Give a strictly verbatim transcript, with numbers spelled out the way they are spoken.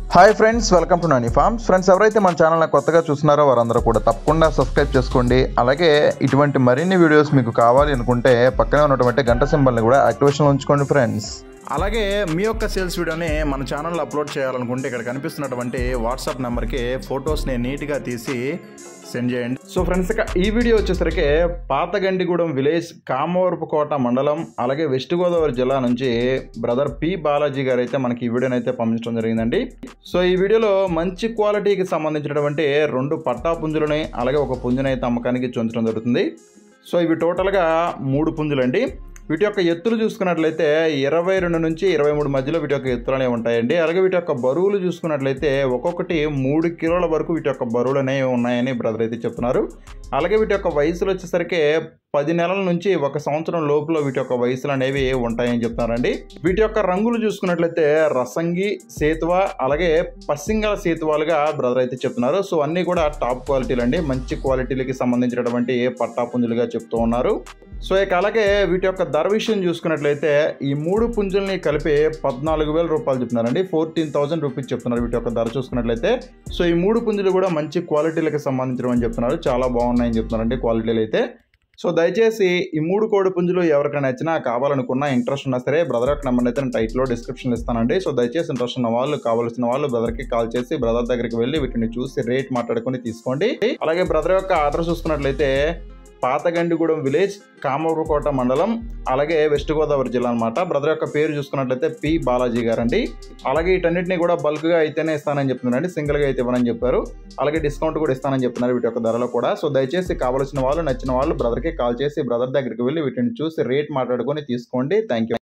Hi friends, welcome to Nanifarms. Friends, ఎవరైతే మన ఛానల్ని కొత్తగా చూస్తున్నారో వారందరూ కూడా తప్పకుండా సబ్స్క్రైబ్ చేసుకోండి. అలాగే ఇటువంటి మరిన్ని వీడియోస్ మీకు కావాలి అనుకుంటే పక్కనే ఉన్నటువంటి గంట సింబల్ని కూడా యాక్టివేషన్లో ఉంచుకోండి ఫ్రెండ్స్. అలాగే మీ యొక్క సేల్స్ వీడియోని మన ఛానల్లో అప్లోడ్ చేయాలనుకుంటే ఇక్కడ కనిపిస్తున్నటువంటి వాట్సాప్ నెంబర్కి ఫొటోస్ని నీట్గా తీసి సెండ్ చేయండి. సో ఫ్రెండ్స్, ఇక ఈ వీడియో వచ్చేసరికి పాతగండిగూడెం విలేజ్ కామవరపుకోట మండలం అలాగే వెస్ట్ గోదావరి జిల్లా నుంచి బ్రదర్ పి బాలాజీ గారు అయితే మనకి ఈ వీడియోని అయితే పంపించడం జరిగిందండి. సో ఈ వీడియోలో మంచి క్వాలిటీకి సంబంధించినటువంటి రెండు పట్టా పుంజులని అలాగే ఒక పుంజుని అయితే అమ్మకానికి చూపించడం జరుగుతుంది. సో ఇవి టోటల్గా మూడు పుంజులండి. వీటి యొక్క ఎత్తులు చూసుకున్నట్లయితే ఇరవై రెండు నుంచి ఇరవై మూడు మధ్యలో వీటి యొక్క ఎత్తులు అనేవి ఉంటాయండి. అలాగే వీటి యొక్క బరువులు చూసుకున్నట్లయితే ఒక్కొక్కటి మూడు కిలోల వరకు వీటి యొక్క బరువులు అనేవి ఉన్నాయని బ్రదర్ అయితే చెప్తున్నారు. అలాగే వీటి యొక్క వయసులు వచ్చేసరికి పది నెలల నుంచి ఒక సంవత్సరం లోపల వీటి యొక్క వయసులు అనేవి ఉంటాయని చెప్తున్నారండి. వీటి యొక్క రంగులు చూసుకున్నట్లయితే రసంగి, సేతువ అలాగే పసింగల సేతువాలుగా బ్రదర్ అయితే చెప్తున్నారు. సో అన్నీ కూడా టాప్ క్వాలిటీలు అండి, మంచి క్వాలిటీలకి సంబంధించినటువంటి పట్టా పుంజులుగా చెప్తూ ఉన్నారు. సో ఇక అలాగే వీటి యొక్క ధర విషయం చూసుకున్నట్లయితే ఈ మూడు పుంజుల్ని కలిపి పద్నాలుగు వేల రూపాయలు చెప్తున్నారండి. ఫోర్టీన్ థౌసండ్ రూపీస్ చెప్తున్నారు వీటి యొక్క ధర చూసుకున్నట్లయితే. సో ఈ మూడు పుంజులు కూడా మంచి క్వాలిటీలకు సంబంధించినవని చెప్తున్నారు, చాలా బాగున్నాయని చెప్తున్నారండి క్వాలిటీలు అయితే. సో దయచేసి ఈ మూడు కోడి పుంజులు ఎవరికైనా నచ్చినా కావాలనుకున్నా ఇంట్రెస్ట్ ఉన్నా సరే బ్రదర్ యొక్క నెంబర్ అయితే నేను టైట్లో డిస్క్రిప్షన్లో ఇస్తానండి. సో దయచేసి ఇంట్రెస్ట్ ఉన్న వాళ్ళు కావాల్సిన వాళ్ళు బ్రదర్కి కాల్ చేసి బ్రదర్ దగ్గరికి వెళ్ళి వీటిని చూసి రేట్ మాట్లాడుకొని తీసుకోండి. అలాగే బ్రదర్ యొక్క ఆర్డర్ చూసుకున్నట్లయితే పాతగండిగూడెం విలేజ్ కామవరపుకోట మండలం అలాగే వెస్ట్ గోదావరి జిల్లా అనమాట. బ్రదర్ యొక్క పేరు చూసుకున్నట్లయితే పి బాలాజీ గారండి. అలాగే వీటన్నిటిని కూడా బల్క్గా అయితేనే ఇస్తానని చెప్తున్నారండి, సింగిల్గా అయితే ఇవ్వనని చెప్పారు. అలాగే డిస్కౌంట్ కూడా ఇస్తానని చెప్తున్నారు వీటి యొక్క ధరలో కూడా. సో దయచేసి కావాల్సిన వాళ్ళు నచ్చిన వాళ్ళు బ్రదర్కి కాల్ చేసి బ్రదర్ దగ్గరికి వెళ్ళి వీటిని చూసి రేట్ మాట్లాడుకొని తీసుకోండి. Thank you.